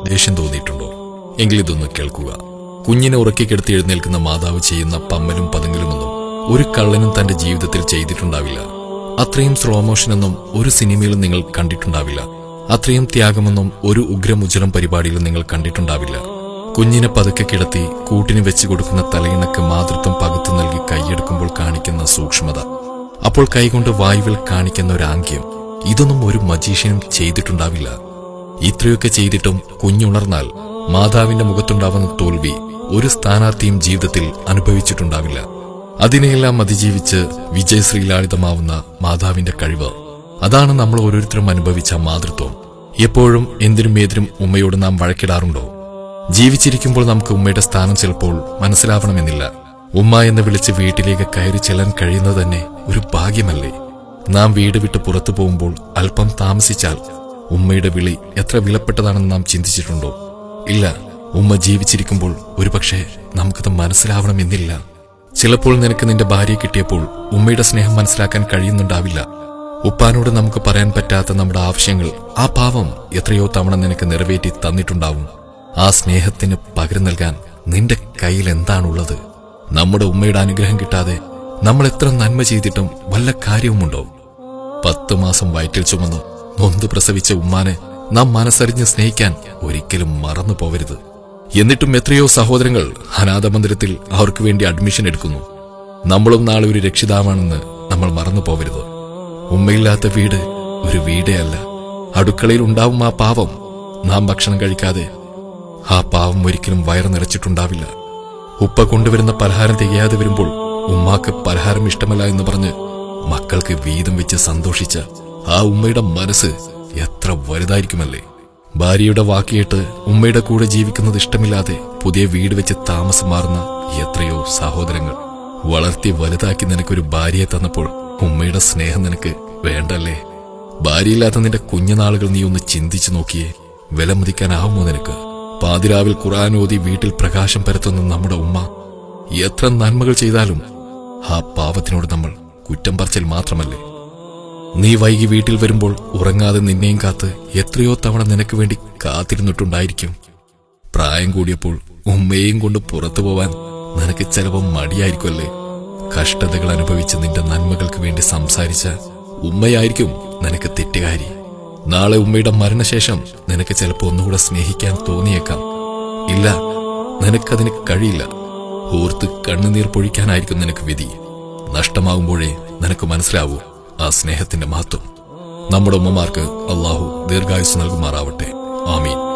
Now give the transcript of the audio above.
ദേഷ്യം തോന്നിയിട്ടുണ്ടോ? എങ്കിലിതൊന്ന് കേൾക്കുക. കുഞ്ഞിനെ ഉറക്കിക്കെടുത്തി എഴുന്നേൽക്കുന്ന മാതാവ് ചെയ്യുന്ന പമ്മലും പതുങ്ങലുമൊന്നും ഒരു കള്ളനും തന്റെ ജീവിതത്തിൽ ചെയ്തിട്ടുണ്ടാവില്ല. അത്രയും സ്ലോ മോഷനൊന്നും ഒരു സിനിമയിലും നിങ്ങൾ കണ്ടിട്ടുണ്ടാവില്ല. അത്രയും ത്യാഗമൊന്നും ഒരു ഉഗ്രമുജ്ജലം പരിപാടിയിലും നിങ്ങൾ കണ്ടിട്ടുണ്ടാവില്ല. കുഞ്ഞിനെ പതുക്കെ കിടത്തി കൂട്ടിന് വെച്ചു കൊടുക്കുന്ന തലയിണക്ക് മാതൃത്വം പകുത്തു നൽകി കൈയെടുക്കുമ്പോൾ കാണിക്കുന്ന സൂക്ഷ്മത, അപ്പോൾ കൈകൊണ്ട് വായുവിൽ കാണിക്കുന്ന ഒരു ആംഗ്യം, ഇതൊന്നും ഒരു മജീഷ്യനും ചെയ്തിട്ടുണ്ടാവില്ല. ഇത്രയൊക്കെ ചെയ്തിട്ടും കുഞ്ഞുണർന്നാൽ മാതാവിന്റെ മുഖത്തുണ്ടാവുന്ന തോൽവി ഒരു സ്ഥാനാർത്ഥിയും ജീവിതത്തിൽ അനുഭവിച്ചിട്ടുണ്ടാവില്ല. അതിനെയെല്ലാം അതിജീവിച്ച് വിജയശ്രീലാളിതമാവുന്ന മാതാവിന്റെ കഴിവ്, അതാണ് നമ്മൾ ഓരോരുത്തരും അനുഭവിച്ച മാതൃത്വം. എപ്പോഴും എന്തിനും ഏതിനും ഉമ്മയോട് നാം വഴക്കിടാറുണ്ടോ? ജീവിച്ചിരിക്കുമ്പോൾ നമുക്ക് ഉമ്മയുടെ സ്ഥാനം ചിലപ്പോൾ മനസ്സിലാവണമെന്നില്ല. ഉമ്മ എന്ന് വിളിച്ച് വീട്ടിലേക്ക് കയറി ചെല്ലാൻ കഴിയുന്നത് തന്നെ ഒരു ഭാഗ്യമല്ലേ? നാം വീട് വിട്ട് പുറത്തു പോകുമ്പോൾ അല്പം താമസിച്ചാൽ ഉമ്മയുടെ വിളി എത്ര വിലപ്പെട്ടതാണെന്ന് നാം ചിന്തിച്ചിട്ടുണ്ടോ? ഇല്ല. ഉമ്മ ജീവിച്ചിരിക്കുമ്പോൾ ഒരുപക്ഷെ നമുക്കത് മനസ്സിലാവണമെന്നില്ല. ചിലപ്പോൾ നിനക്ക് നിന്റെ ഭാര്യയെ കിട്ടിയപ്പോൾ ഉമ്മയുടെ സ്നേഹം മനസ്സിലാക്കാൻ കഴിയുന്നുണ്ടാവില്ല. ഉപ്പാനോട് നമുക്ക് പറയാൻ പറ്റാത്ത നമ്മുടെ ആവശ്യങ്ങൾ ആ പാവം എത്രയോ തവണ നിനക്ക് നിറവേറ്റി തന്നിട്ടുണ്ടാവും. ആ സ്നേഹത്തിന് പകരം നൽകാൻ നിന്റെ കയ്യിൽ എന്താണുള്ളത്? നമ്മുടെ ഉമ്മയുടെ അനുഗ്രഹം കിട്ടാതെ നമ്മൾ എത്ര നന്മ ചെയ്തിട്ടും വല്ല കാര്യവുമുണ്ടോ? 10 മാസം വയറ്റിൽ ചുമന്ന് നൊന്ത് പ്രസവിച്ച ഉമ്മാനെ നാം മനസ്സറിഞ്ഞ് സ്നേഹിക്കാൻ ഒരിക്കലും മറന്നു പോവരുത്. എന്നിട്ടും എത്രയോ സഹോദരങ്ങൾ അനാഥ മന്ദിരത്തിൽ അവർക്ക് വേണ്ടി അഡ്മിഷൻ എടുക്കുന്നു. നമ്മളും നാളെ ഒരു രക്ഷിതാവാണെന്ന് നമ്മൾ മറന്നു പോവരുത്. ഉമ്മയില്ലാത്ത വീട് ഒരു വീടേ അല്ല. അടുക്കളയിൽ ഉണ്ടാവും ആ പാവം. നാം ഭക്ഷണം കഴിക്കാതെ ആ പാവം ഒരിക്കലും വയറ് നിറച്ചിട്ടുണ്ടാവില്ല. ഉപ്പ കൊണ്ടുവരുന്ന പലഹാരം തികയാതെ വരുമ്പോൾ ഉമ്മാക്ക് പലഹാരം ഇഷ്ടമല്ല എന്ന് പറഞ്ഞ് മക്കൾക്ക് വീതം വെച്ച് സന്തോഷിച്ച ആ ഉമ്മയുടെ മനസ്സ് എത്ര വലുതായിരിക്കുമല്ലേ? ഭാര്യയുടെ വാക്കിയേട്ട് ഉമ്മയുടെ കൂടെ ജീവിക്കുന്നത് ഇഷ്ടമില്ലാതെ പുതിയ വീട് വെച്ച് താമസം മാറുന്ന എത്രയോ സഹോദരങ്ങൾ. വളർത്തി വലുതാക്കി നിനക്കൊരു ഭാര്യയെ തന്നപ്പോൾ ഉമ്മയുടെ സ്നേഹം നിനക്ക് വേണ്ടല്ലേ? ഭാര്യയില്ലാത്ത നിന്റെ കുഞ്ഞുനാളുകൾ നീ ഒന്ന് ചിന്തിച്ചു നോക്കിയേ. വിലമതിക്കാനാവുമോ നിനക്ക്? പാതിരാവിൽ ഖുർആൻ ഓതി വീട്ടിൽ പ്രകാശം പരത്തുന്ന നമ്മുടെ ഉമ്മ എത്ര നന്മകൾ ചെയ്താലും ആ പാവത്തിനോട് നമ്മൾ കുറ്റം പറച്ചിൽ മാത്രമല്ലേ? നീ വൈകി വീട്ടിൽ വരുമ്പോൾ ഉറങ്ങാതെ നിന്നെയും കാത്ത് എത്രയോ തവണ നിനക്ക് വേണ്ടി കാത്തിരുന്നിട്ടുണ്ടായിരിക്കും. പ്രായം കൂടിയപ്പോൾ ഉമ്മയെയും കൊണ്ട് പുറത്തു പോവാൻ നിനക്ക് ചിലപ്പോൾ മടിയായിരിക്കുമല്ലേ? കഷ്ടതകൾ അനുഭവിച്ച് നിന്റെ നന്മകൾക്ക് വേണ്ടി സംസാരിച്ച ഉമ്മയായിരിക്കും നിനക്ക് തെറ്റുകാരി. നാളെ ഉമ്മയുടെ മരണശേഷം നിനക്ക് ചിലപ്പോൾ ഒന്നുകൂടെ സ്നേഹിക്കാൻ തോന്നിയേക്കാം. ഇല്ല, നിനക്കതിന് കഴിയില്ല. ഓർത്ത് കണ്ണുനീർ പൊഴിക്കാനായിരിക്കും നിനക്ക് വിധി. നഷ്ടമാകുമ്പോഴേ നിനക്ക് മനസ്സിലാവൂ ആ സ്നേഹത്തിന്റെ മഹത്വം. നമ്മുടെ ഉമ്മമാർക്ക് അല്ലാഹു ദീർഘായുസ് നൽകുമാറാവട്ടെ. ആമീൻ.